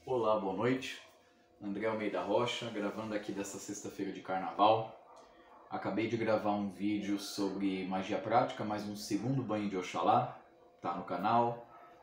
Olá, boa noite. André Almeida Rocha, gravando aqui dessa sexta-feira de carnaval. Acabei de gravar um vídeo sobre magia prática, mais um segundo banho de Oxalá, tá no canal.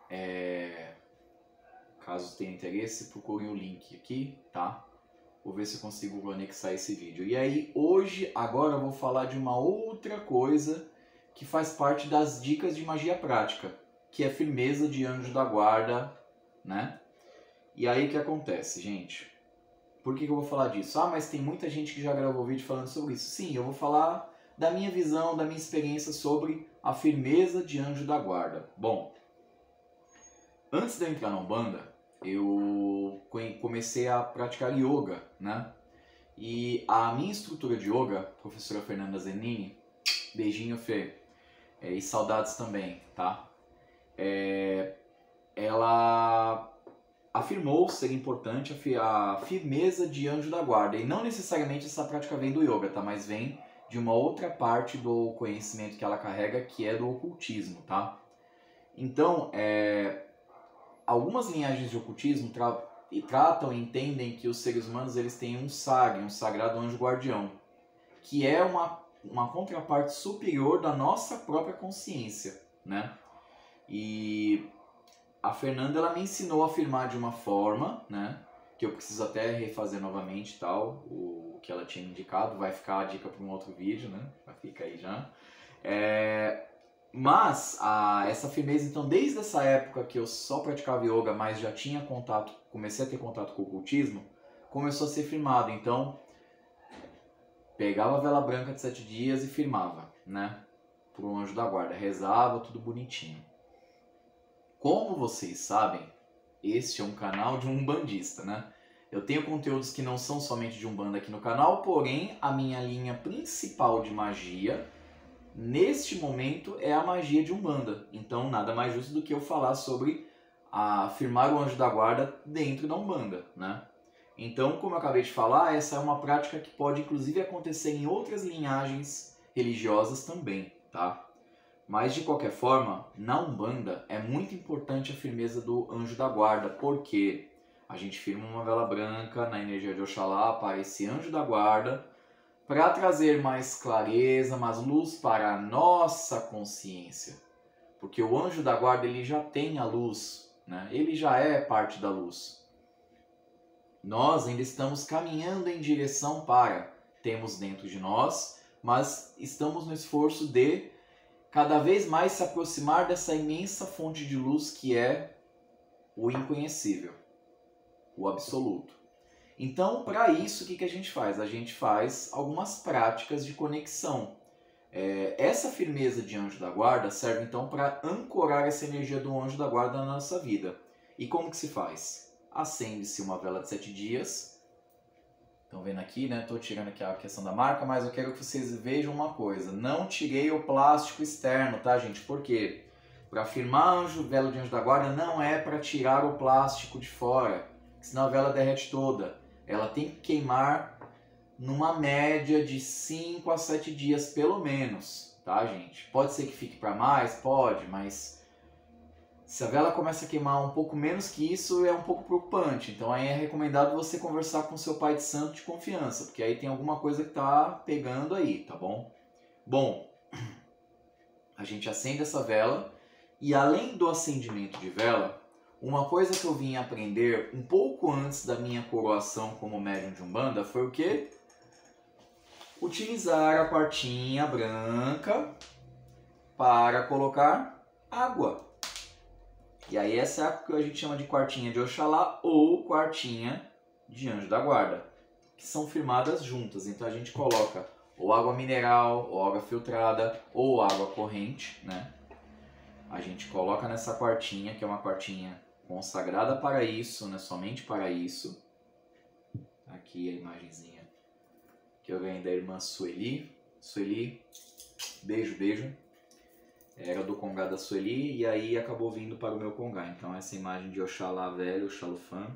Caso tenha interesse, procure o link aqui, tá? Vou ver se eu consigo anexar esse vídeo. E aí, agora eu vou falar de uma outra coisa que faz parte das dicas de magia prática, que é firmeza de anjo da guarda, né? E aí o que acontece, gente? Por que eu vou falar disso? Ah, mas tem muita gente que já gravou vídeo falando sobre isso. Sim, eu vou falar da minha visão, da minha experiência sobre a firmeza de anjo da guarda. Bom, antes de eu entrar na Umbanda, eu comecei a praticar yoga, né? E a minha instrutora de yoga, professora Fernanda Zenini, beijinho, Fê, e saudades também, tá? Ela afirmou ser importante a firmeza de anjo da guarda. E não necessariamente essa prática vem do yoga, tá? Mas vem de uma outra parte do conhecimento que ela carrega, que é do ocultismo, tá? Então, algumas linhagens de ocultismo tratam e entendem que os seres humanos eles têm um SAG, um sagrado anjo guardião, que é uma contraparte superior da nossa própria consciência, né? E a Fernanda ela me ensinou a afirmar de uma forma, né, que eu preciso até refazer novamente, tal, o que ela tinha indicado, vai ficar a dica para um outro vídeo, né, fica aí já. Mas essa firmeza, então, desde essa época que eu só praticava yoga, mas já tinha contato, comecei a ter contato com o ocultismo, começou a ser firmado. Então, pegava a vela branca de 7 dias e firmava, né, pro anjo da guarda, rezava, tudo bonitinho. Como vocês sabem, este é um canal de um umbandista, né? Eu tenho conteúdos que não são somente de Umbanda aqui no canal, porém a minha linha principal de magia, neste momento, é a magia de Umbanda. Então nada mais justo do que eu falar sobre firmar o anjo da guarda dentro da Umbanda, né? Então, como eu acabei de falar, essa é uma prática que pode inclusive acontecer em outras linhagens religiosas também, tá? Mas de qualquer forma, na Umbanda é muito importante a firmeza do anjo da guarda, porque a gente firma uma vela branca na energia de Oxalá para esse anjo da guarda, para trazer mais clareza, mais luz para a nossa consciência. Porque o anjo da guarda ele já tem a luz, né? Ele já é parte da luz. Nós ainda estamos caminhando em direção temos dentro de nós, mas estamos no esforço de cada vez mais se aproximar dessa imensa fonte de luz que é o inconhecível, o absoluto. Então, para isso, o que a gente faz? A gente faz algumas práticas de conexão. Essa firmeza de anjo da guarda serve então para ancorar essa energia do anjo da guarda na nossa vida. E como que se faz? Acende-se uma vela de 7 dias. Estão vendo aqui, né? Estou tirando aqui a questão da marca, mas eu quero que vocês vejam uma coisa. Não tirei o plástico externo, tá, gente? Por quê? Para firmar vela de anjo da guarda não é para tirar o plástico de fora, senão a vela derrete toda. Ela tem que queimar numa média de 5 a 7 dias pelo menos, tá, gente? Pode ser que fique para mais? Pode, mas se a vela começa a queimar um pouco menos que isso, é um pouco preocupante. Então aí é recomendado você conversar com seu pai de santo de confiança, porque aí tem alguma coisa que tá pegando aí, tá bom? Bom, a gente acende essa vela e além do acendimento de vela, uma coisa que eu vim aprender um pouco antes da minha coroação como médium de Umbanda foi o quê? Utilizar a quartinha branca para colocar água. E aí essa é a que a gente chama de quartinha de Oxalá ou quartinha de anjo da guarda, que são firmadas juntas. Então a gente coloca ou água mineral, ou água filtrada, ou água corrente, né? A gente coloca nessa quartinha, que é uma quartinha consagrada para isso, né? Somente para isso. Aqui a imagenzinha que eu ganhei da irmã Sueli. Sueli, beijo, beijo. Era do congá da Sueli e aí acabou vindo para o meu congá. Então essa imagem de Oxalá velho, Oxalufã.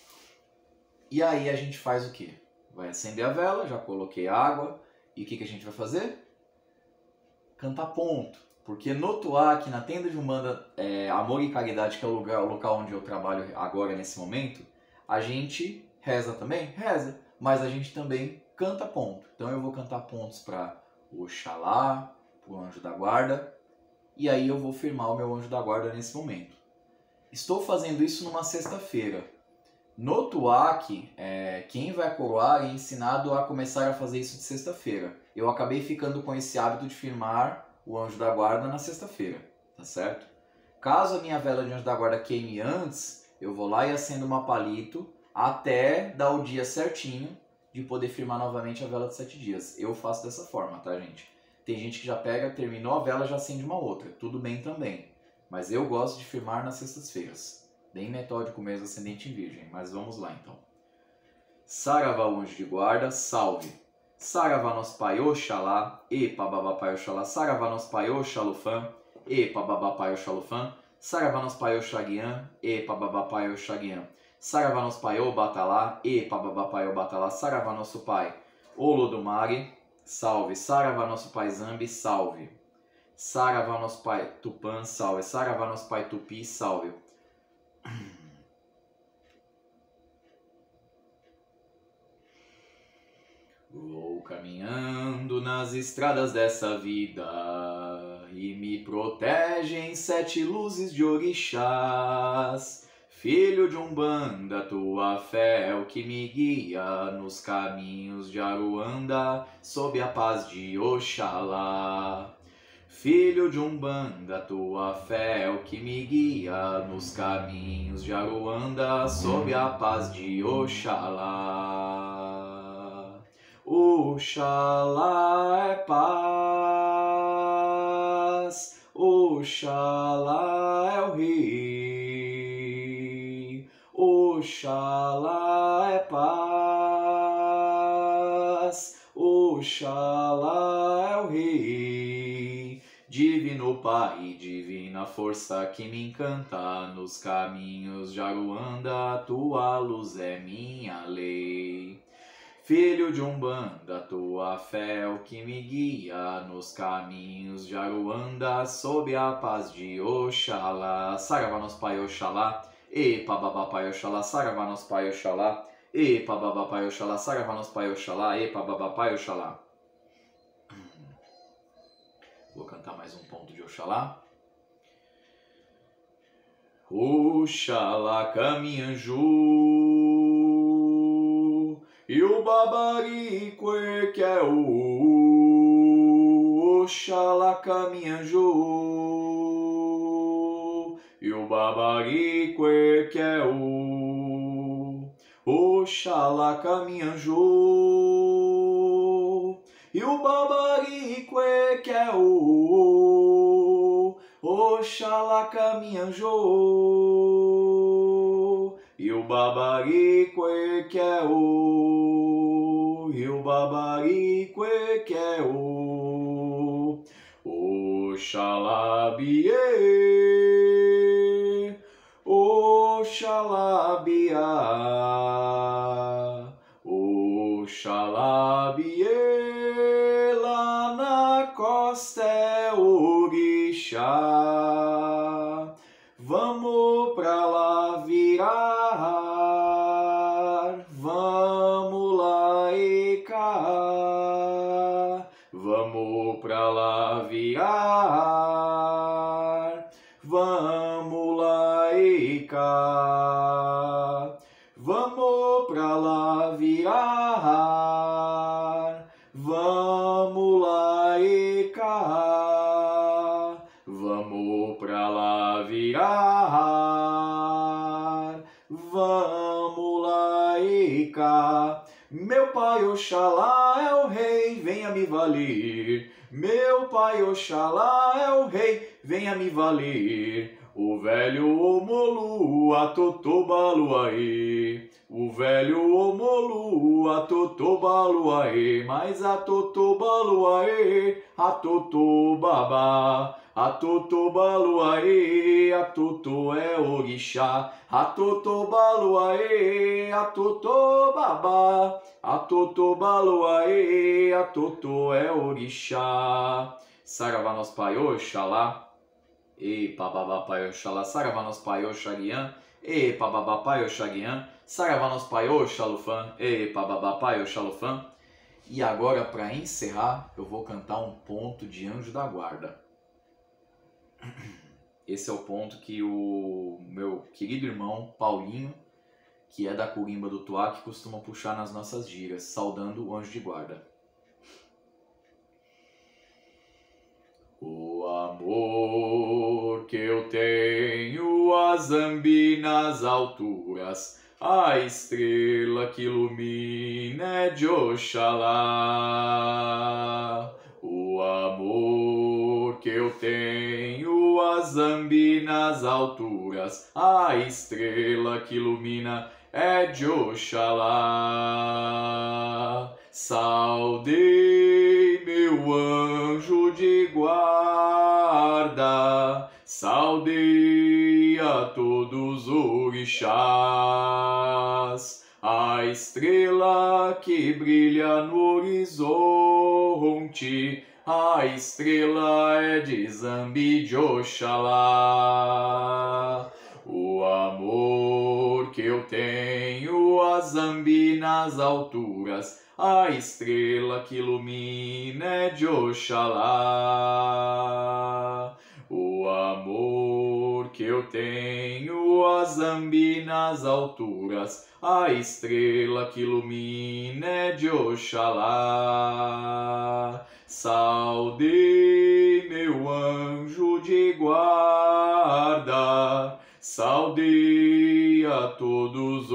E aí a gente faz o quê? Vai acender a vela, já coloquei água. E o que a gente vai fazer? Cantar ponto. Porque no Tuac, na tenda de Umbanda Amor e Caridade, que é o local onde eu trabalho agora nesse momento, A gente reza também? Reza. Mas a gente também canta ponto. Então eu vou cantar pontos para Oxalá, para o anjo da guarda. E aí eu vou firmar o meu anjo da guarda nesse momento. Estou fazendo isso numa sexta-feira. No Tuac, quem vai coroar é ensinado a começar a fazer isso de sexta-feira. Eu acabei ficando com esse hábito de firmar o anjo da guarda na sexta-feira, tá certo? Caso a minha vela de anjo da guarda queime antes, eu vou lá e acendo uma palito até dar o dia certinho de poder firmar novamente a vela de 7 dias. Eu faço dessa forma, tá, gente? Tem gente que já pega, terminou a vela, já acende uma outra. Tudo bem também. Mas eu gosto de firmar nas sextas-feiras. Bem metódico mesmo, ascendente em virgem. Mas vamos lá, então. Saravá, o anjo de guarda, salve. Saravá, nosso pai, Oxalá. Epa, babá, pai, Oxalá. Saravá, nosso pai, Oxalufã. Epa, babá, pai, Oxalufã. Saravá, nosso pai, Oxaguian. Epa, babá, pai, Oxaguian. Saravá, nosso pai, Obatalá. Epa, babá, pai, Obatalá. Saravá, nosso pai, Olodumare. Salve. Saravá, nosso pai, Zambi. Salve. Saravá, nosso pai, Tupã. Salve. Saravá, nosso pai, Tupi. Salve. Vou caminhando nas estradas dessa vida e me protegem 7 luzes de orixás. Filho de Umbanda, tua fé é o que me guia nos caminhos de Aruanda, sob a paz de Oxalá. Filho de Umbanda, tua fé é o que me guia nos caminhos de Aruanda, sob a paz de Oxalá. Oxalá é paz, Oxalá é o Rei, Oxalá é paz, Oxalá é o Rei. Divino Pai, divina força que me encanta nos caminhos de Aruanda, tua luz é minha lei. Filho de Umbanda, tua fé é o que me guia nos caminhos de Aruanda, sob a paz de Oxalá. Saravá, nosso pai, Oxalá. Epa, babá, pai, Oxalá. Saravá, nosso pai, Oxalá. Epa, babá, pai, Oxalá. Saravá, nosso pai, Oxalá. Epa, babá, pai, Oxalá. Vou cantar mais um ponto de Oxalá. Oxalá, caminhanju, e o babarique que é o Oxalá, caminhanju, e o babarique que é o Oxalá, caminhanju, e o babarique que é o Oxalá, caminhanju, e o babarique que é o, e o babarique que é o Oxalá, biê, Oxalá, biá, Oxalá, biê, lá na costa é orixá. Vamos pra lá virar, vamos lá e cá. Vamos pra lá virar, vamos lá e cá. Vamos pra lá virar, vamos lá e cá. Vamos pra lá virar, vamos lá e cá. Meu pai Oxalá é o rei, venha me valer. Meu pai Oxalá é o rei, venha me valer. O velho Omolu, a Totobaluaê. O velho Omolu, a Totobaluaê. Mas a Totobaluaê, a Totobabá. A Totobaluaê, a Totô é orixá. A Totobaluaê, a Totobabá. A Totobaluaê, a Totô é orixá. Saravá, nosso pai Oxalá. Epa, babá, pai, Oxalá. Saravá, nosso pai Oxaguian. Epa, babá, pai, Oxaguian. Saravá nosso pai Oxalufã, epa babá pai Oxalufã. E agora, para encerrar, eu vou cantar um ponto de Anjo da Guarda. Esse é o ponto que o meu querido irmão Paulinho, que é da Corimba do Tuá, que costuma puxar nas nossas gírias, saudando o Anjo de Guarda. O amor que eu tenho a Zambi nas alturas, a estrela que ilumina é de Oxalá. O amor que eu tenho a Zambi nas alturas, a estrela que ilumina é de Oxalá. Saudei meu anjo de guarda, saudei a todos os orixás, a estrela que brilha no horizonte, a estrela é de Zambi de Oxalá. O amor que eu tenho a Zambi nas alturas, a estrela que ilumina é de Oxalá. O amor que eu tenho a Zambi nas alturas, a estrela que ilumina é de Oxalá. Saudei meu anjo de guarda, saudei a todos os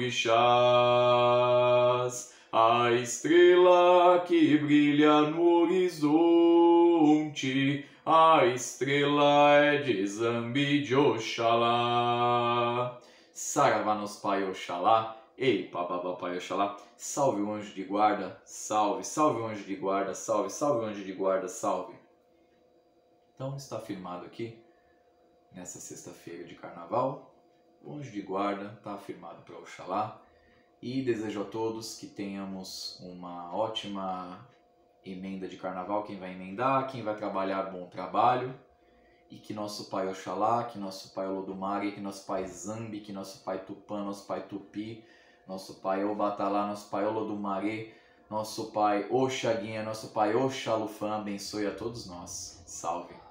orixás, a estrela que brilha no horizonte, a estrela é de Zambi de Oxalá. Saravá nos pai Oxalá, ei babá pai Oxalá, salve o anjo de guarda, salve, salve o anjo de guarda, salve, salve o anjo de guarda, salve. Então está afirmado aqui, nessa sexta-feira de carnaval, o anjo de guarda está afirmado para Oxalá. E desejo a todos que tenhamos uma ótima emenda de carnaval, quem vai emendar, quem vai trabalhar, bom trabalho. E que nosso pai Oxalá, que nosso pai Olodumare, que nosso pai Zambi, que nosso pai Tupã, nosso pai Tupi, nosso pai Obatalá, nosso pai Olodumare, nosso pai Oxaguinha, nosso pai Oxalufã, abençoe a todos nós. Salve!